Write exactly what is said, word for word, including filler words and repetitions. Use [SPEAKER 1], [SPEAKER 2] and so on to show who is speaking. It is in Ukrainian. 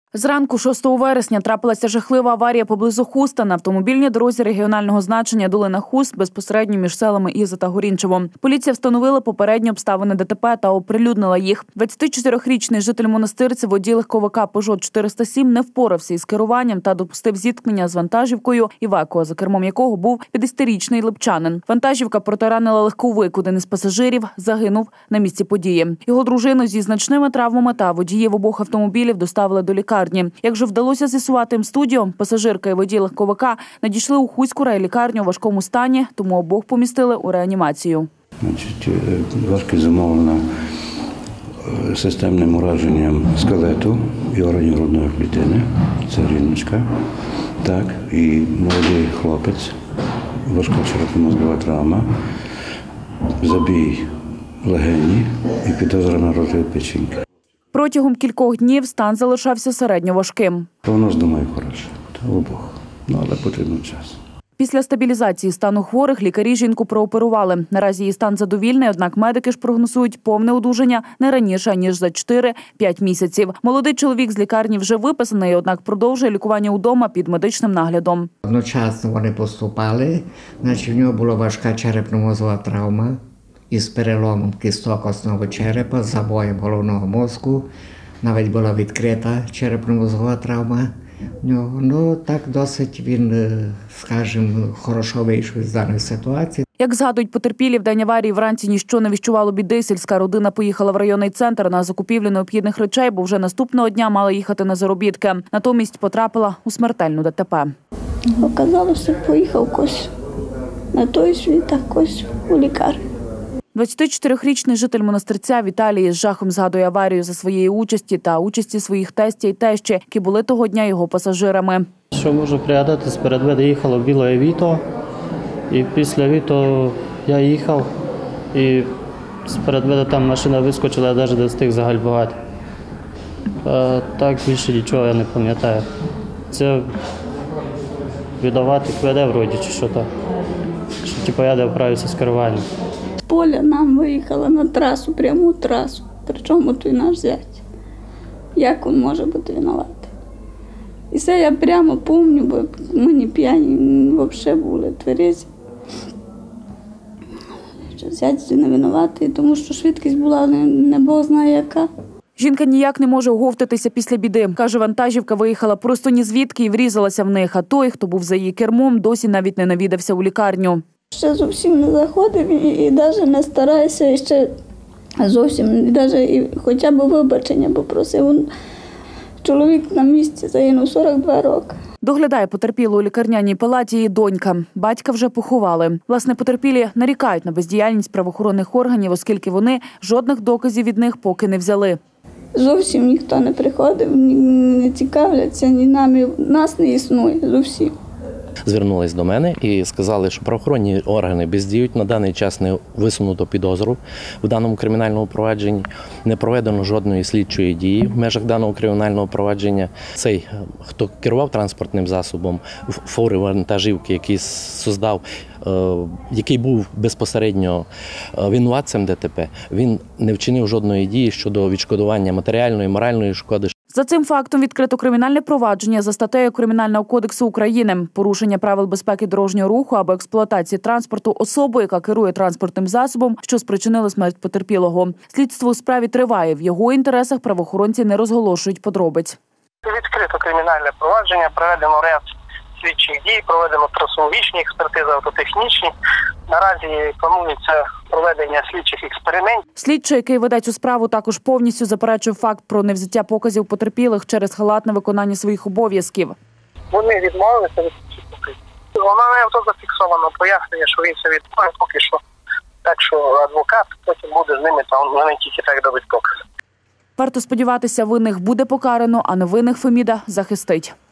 [SPEAKER 1] Зранку шостого вересня трапилася жахлива аварія поблизу Хуста на автомобільній дорозі регіонального значення Долина-Хуст безпосередньо між селами Іза та Горінчево. Поліція встановила попередні обставини ДТП та оприлюднила їх. двадцятичотирирічний житель Монастирця, водій легковика Peugeot чотириста сім, не впорався із керуванням та допустив зіткнення з вантажівкою Івеко, за кермом якого був п'ятдесятирічний липчанин. Вантажівка протаранила легковик, один із пасажирів загинув на місці події. Його дружину зі значними травмами та водіїв обох автомобілів доставили до лікарні. Як же вдалося з'ясувати МСтудіо, пасажирка і водій легковика надійшли у Хуську райлікарню у важкому стані, тому обох помістили у реанімацію.
[SPEAKER 2] Значить, важко зумовлено системним ураженням скелету і органів грудної клітини. Це жіночка. Так, і молодий хлопець, важка черепно-мозгова травма, забій легені і підозра на розрив печінки.
[SPEAKER 1] Протягом кількох днів стан залишався середньоважким.
[SPEAKER 2] У нас, думаю, хороше. Та обох. Ну, але потрібен час.
[SPEAKER 1] Після стабілізації стану хворих лікарі жінку прооперували. Наразі її стан задовільний, однак медики ж прогнозують повне одужання не раніше, ніж за чотири-п'ять місяців. Молодий чоловік з лікарні вже виписаний, однак продовжує лікування удома під медичним наглядом.
[SPEAKER 3] Одночасно вони поступали, значить в нього була важка черепно-мозгова травма із переломом кісток основи черепа, забоєм головного мозку. Навіть була відкрита черепно-мозгова травма в нього. Ну, так досить він, скажімо, хорошо вийшов з даної ситуації.
[SPEAKER 1] Як згадують потерпілі, в день аварії вранці ніщо не віщувало біди. Сільська родина поїхала в районний центр на закупівлю необхідних речей, бо вже наступного дня мала їхати на заробітки. Натомість потрапила у смертельну ДТП.
[SPEAKER 4] Оказалося, поїхав кось на той світ, а кось у лікарню.
[SPEAKER 1] двадцятичотирирічний житель Монастирця Віталій з жахом згадує аварію за своєї участі та участі своїх тестя і тещі, які були того дня його пасажирами.
[SPEAKER 5] Що можу пригадати, сперед мене їхало біле Віто, і після Віто я їхав, і сперед мене там машина вискочила, я навіть не встиг загальмувати. А так більше нічого я не пам'ятаю. Це віддавати кведе вроді чи що то, що типу я не вправився з керуванням.
[SPEAKER 4] Поля нам виїхала на трасу, пряму трасу. Причому той наш зять. Як він може бути винуватий? І це я прямо пам'ятаю, бо ми не п'яні взагалі були, тверезі. Що зять не винуватий, тому що швидкість була не, не Бог знає яка.
[SPEAKER 1] Жінка ніяк не може оговтатися після біди. Каже, вантажівка виїхала просто ні звідки і врізалася в них, а той, хто був за її кермом, досі навіть не навідався у лікарню.
[SPEAKER 4] Ще зовсім не заходив і, і навіть не стараюся, і ще зовсім, і навіть і хоча б вибачення попросив. Він, чоловік на місці загинув сорок два роки.
[SPEAKER 1] Доглядає потерпілу у лікарняній палаті її донька. Батька вже поховали. Власне, потерпілі нарікають на бездіяльність правоохоронних органів, оскільки вони жодних доказів від них поки не взяли.
[SPEAKER 4] Зовсім ніхто не приходив, не цікавляться, ні нами, нас не існує зовсім.
[SPEAKER 6] Звернулись до мене і сказали, що правоохоронні органи бездіють, на даний час не висунуто підозру в даному кримінальному провадженні, не проведено жодної слідчої дії в межах даного кримінального провадження. Цей, хто керував транспортним засобом, фури вантажівки, який создав, який був безпосередньо винуватцем ДТП, він не вчинив жодної дії щодо відшкодування матеріальної, моральної шкоди.
[SPEAKER 1] За цим фактом відкрито кримінальне провадження за статтею Кримінального кодексу України «Порушення правил безпеки дорожнього руху або експлуатації транспорту особою, яка керує транспортним засобом, що спричинила смерть потерпілого». Слідство у справі триває. В його інтересах правоохоронці не розголошують подробиць.
[SPEAKER 7] Відкрито кримінальне провадження, проведено ряд слідчих дій, проведено трасологічні експертизи, автотехнічні. Наразі планується проведення слідчих експериментів.
[SPEAKER 1] Слідчий, який веде цю справу, також повністю заперечив факт про невзяття показів потерпілих через халатне виконання своїх обов'язків.
[SPEAKER 7] Вони відмовилися від цих показів. Вона не авто зафіксовано, пояснення, що він це відмовив поки що. Так що адвокат потім буде з ними, там вони тільки так дадуть покази.
[SPEAKER 1] Варто сподіватися, винних буде покарано, а невинних Феміда захистить.